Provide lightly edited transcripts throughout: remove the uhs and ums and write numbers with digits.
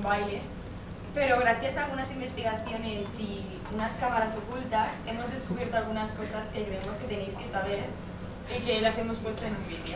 baile, pero gracias a algunas investigaciones y unas cámaras ocultas hemos descubierto algunas cosas que creemos que tenéis que saber y que las hemos puesto en un vídeo.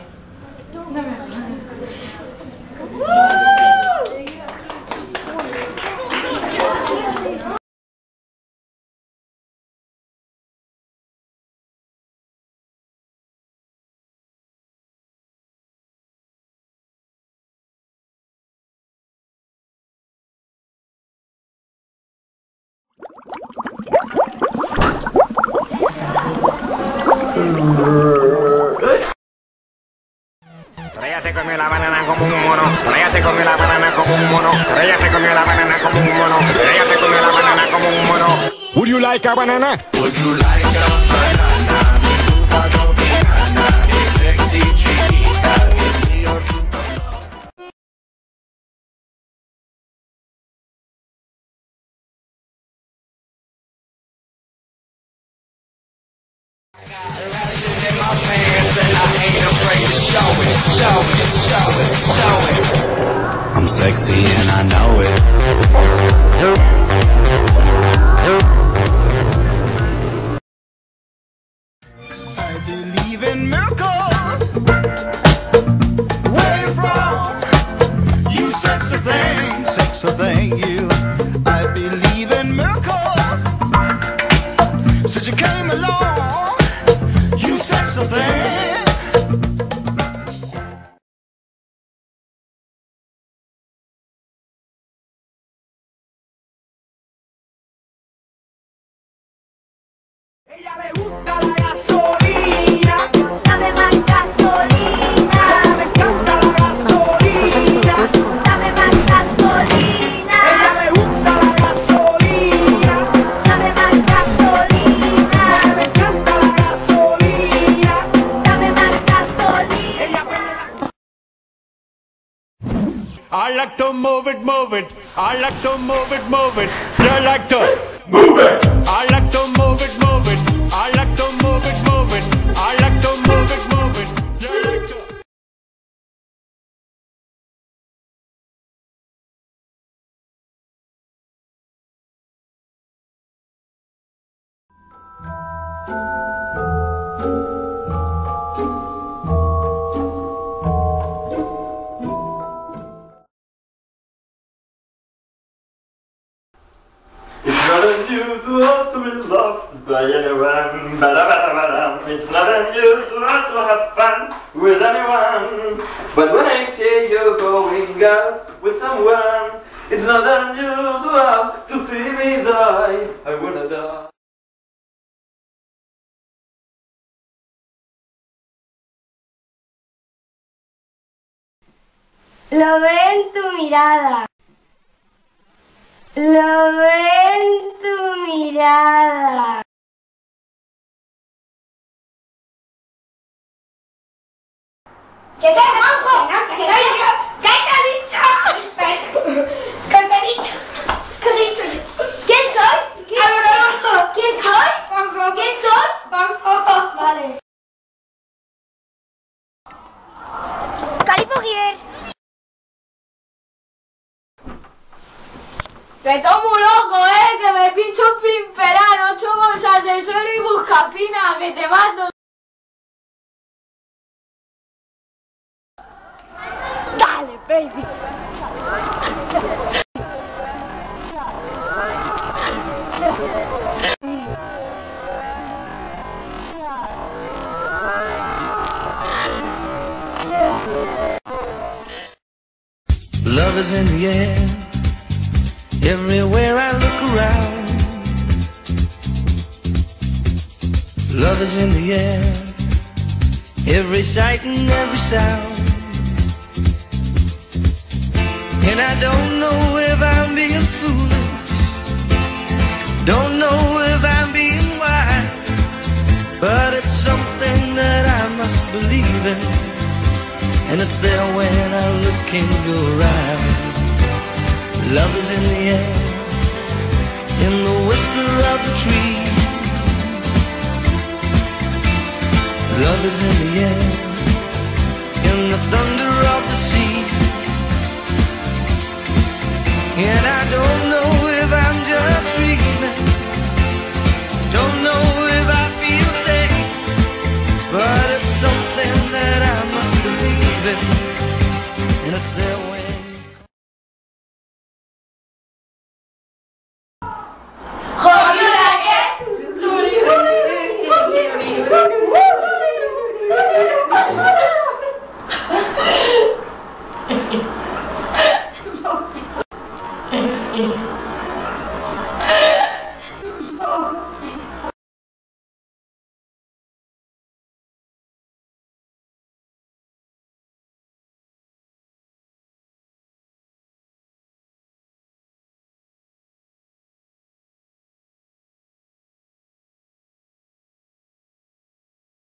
Ella se comió la banana como un mono. Ella se comió la banana como un mono. Ella se comió la banana como un mono. Ella se comió la banana como un mono. Would you like a banana? Would you like a banana? Mi fruta dominicana es sexy, chiquita, es mi fruta. I'm sexy and I know it. I believe in miracles. Where you from? You sexy thing, you. I believe in miracles. Since you came along, you sexy thing. Ella le gusta la gasolina. Dame más gasolina. Me encanta la gasolina. Dame más gasolina. Ella le gusta la gasolina. Dame más gasolina. Me encanta la gasolina. Dame más gasolina. I like to move it, move it. I like to move it, move it. You like to move it. I like to move it, move it. I like to move it, move it. I like to move it, move it. You like to. It's not unusual to be loved by anyone. Ba-da-ba-da-ba-da. It's not unusual to have fun with anyone. But when I say you're going out with someone, it's not unusual to see me die. I wanna die. Lo veo en tu mirada. Lo veo en tu mirada. ¿Qué soy, Juanjo? ¿Qué soy yo? ¿Qué te he dicho? ¿Qué te he dicho? ¿Qué te he dicho yo? ¿Quién soy? ¿Quién soy? Juanjo. ¿Quién soy? Juanjo. Vale. Calipogier. Que estoy muy loco, que me pincho primperano, 8 bolsas de suelo y buscapina, que te mato. Dale, baby. Love is in the air. Everywhere I look around, love is in the air, every sight and every sound. And I don't know if I'm being foolish, don't know if I'm being wise, but it's something that I must believe in, and it's there when I look in your eyes. Love is in the air, in the whisper of the tree. Love is in the air, in the thunder of the sea.